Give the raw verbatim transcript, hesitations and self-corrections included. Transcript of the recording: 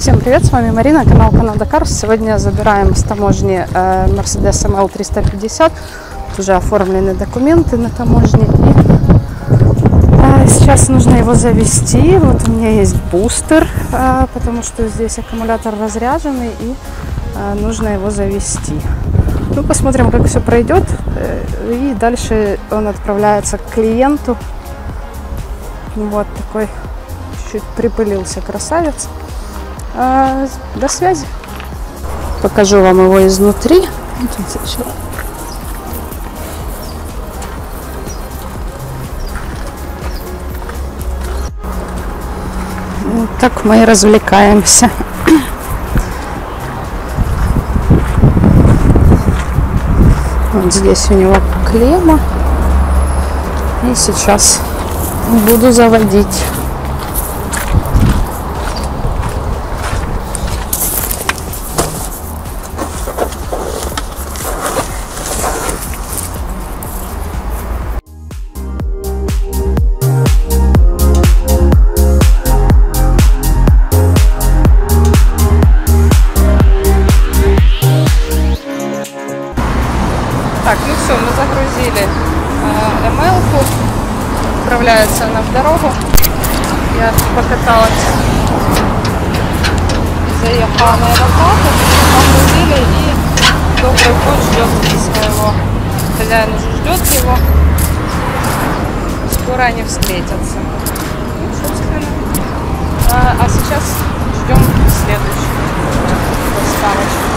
Всем привет, с вами Марина, канал Canada Cars. Сегодня забираем с таможни э, Mercedes эм эл триста пятьдесят. Уже оформлены документы на таможне. И, э, сейчас нужно его завести. Вот у меня есть бустер, э, потому что здесь аккумулятор разряженный, и э, нужно его завести. Ну, посмотрим, как все пройдет. Э, и дальше он отправляется к клиенту. Вот такой чуть-чуть припылился красавец. А, до связи. Покажу вам его изнутри. Вот так мы и развлекаемся. Вот здесь у него клемма. И сейчас буду заводить. Так, ну все, мы загрузили э, эм эл-ку, отправляется она в дорогу. Я покаталась, заехала на аэропорт, погрузили, и добрый путь ждет своего. Хозяин уже ждет его. Скоро они встретятся. Ну, собственно. А, а сейчас ждем следующую доставочку.